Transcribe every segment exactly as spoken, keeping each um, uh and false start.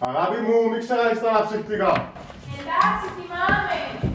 Αγάπη μου, μην ξεχάσεις τα αναψυκτικά. Εντάξει, θυμάμαι.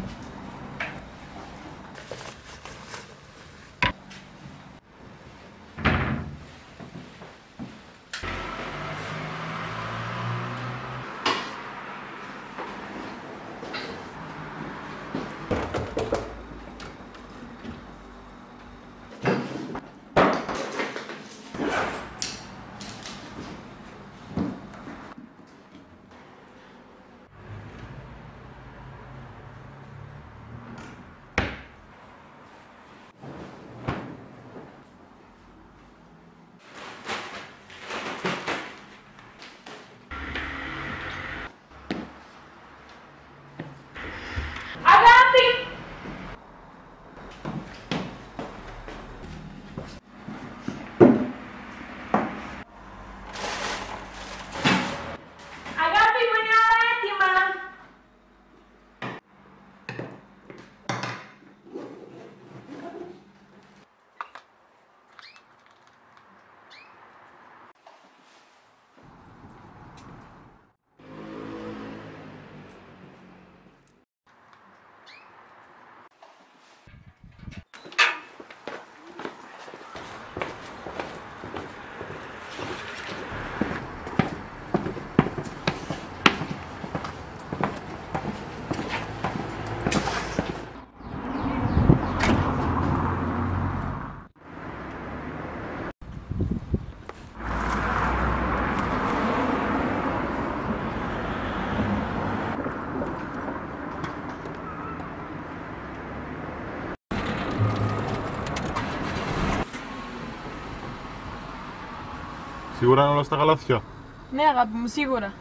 Σίγουρα είναι όλα στα καλάθια. Ναι, αγάπη μου, σίγουρα.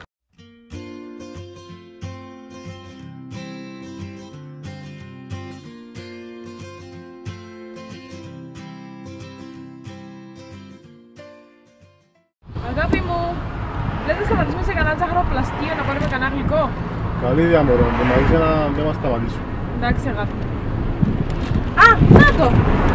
Αγάπη μου, δεν θα σταματήσουμε σε κανένα ζαχαροπλαστείο να πάρουμε κανένα γλυκό. Καλή ιδέα, μωρό, το μαγαζί να δεν μας σταματήσουν. Εντάξει, αγάπη μου. Α, να το!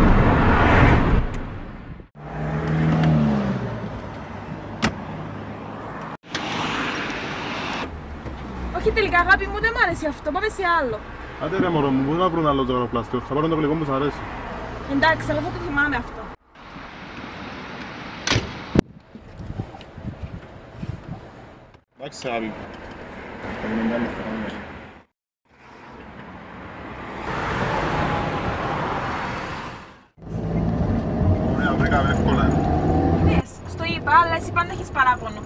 Όχι τελικά, αγάπη μου, δεν μ' άρεσε αυτό, πάμε σε άλλο. Άντε ρε μωρό μου, πού να βρουν άλλο ζαχαροπλαστείο, θα πάρουν το γλυκό που σας αρέσει. Εντάξει, αλλά θα το θυμάμαι αυτό. Εντάξει, αγάπη. Θα γίνει μια φορά. Ωραία, βρήκαμε εύκολα. Είδες, στο είπα, αλλά εσύ πάντα έχεις παράπονο.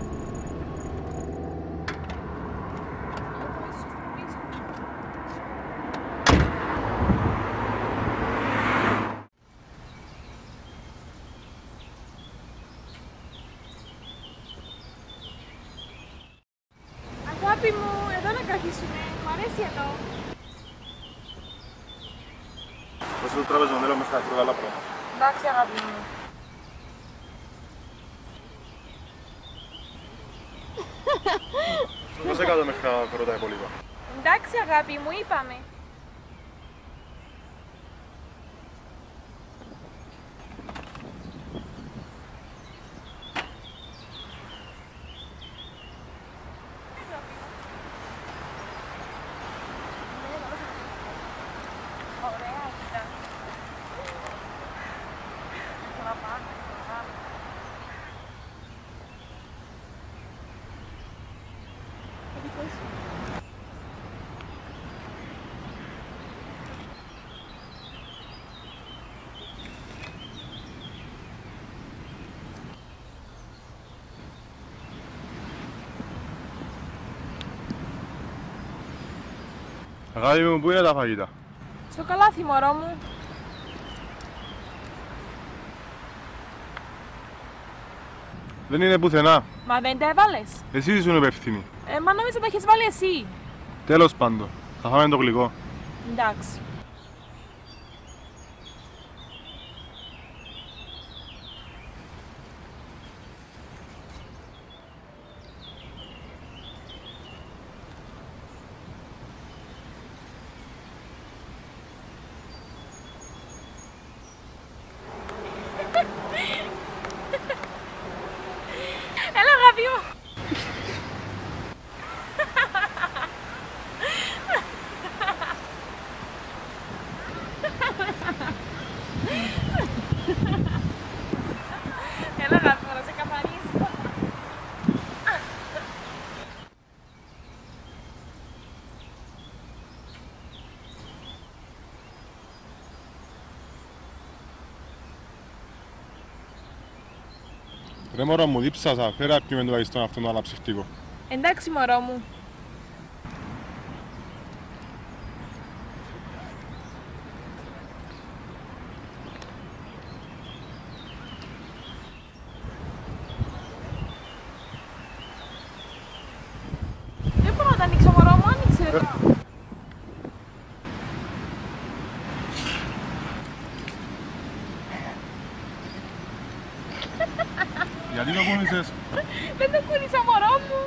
Αγάπη μου, εδώ να καθίσουνε, μου αρέσει εδώ. Πας στο τράπεζο, δεν λέμε στα άλλα πράγματα. Εντάξει, αγάπη μου. Στο πώς έκατο μέχρι να φέρω τα υπόλοιπα. Εντάξει, αγάπη μου, είπαμε. Ωραία, κοίτα. Θα τα πάμε, θα τα πάμε. Αγάπη μου, πού είναι τα φαγητά? Στο καλάθι, μωρό μου. Δεν είναι πουθενά. Μα δεν τα έβαλες. Εσύ ήσουν υπεύθυνη. Ε, μα νόμιζα τα έχεις βάλει εσύ. Τέλος πάντων, θα φάμε το γλυκό. Εντάξει. Έλα, αγάπη μου. Ρε μωρό μου, δίψασα, φέρα πιούμε τουλάχιστον αυτόν το αναψυκτικό. Εντάξει μωρό μου. Δεν μπορώ να τα ανοίξω μωρό μου, άνοιξε. Ε. Γιατί το κούνησες? Δεν το κούνησα μωρό μου.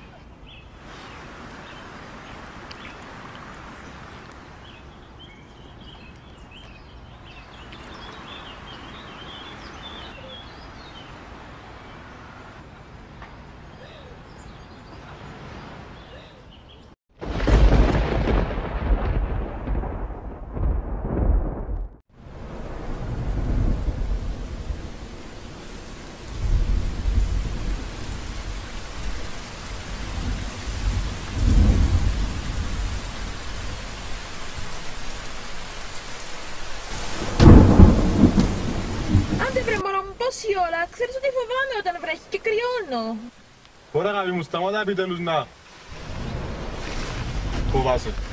Άντε βρε μωρό μου, πόση ώρα, ξέρεις ότι φοβάμαι όταν βρέχει και κρυώνω. Ωραία αγάπη μου, σταμάτα επιτέλους να φοβάσαι.